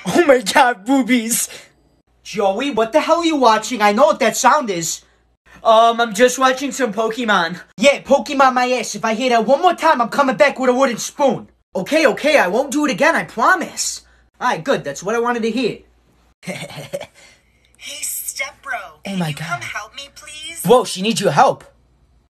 Oh my god, boobies. Joey, what the hell are you watching? I know what that sound is. I'm just watching some Pokemon. Yeah, Pokemon my ass. If I hear that one more time, I'm coming back with a wooden spoon. Okay, I won't do it again, I promise. Alright, good, that's what I wanted to hear. Hey, step bro. Oh my god. Can you come help me, please? Whoa, she needs your help.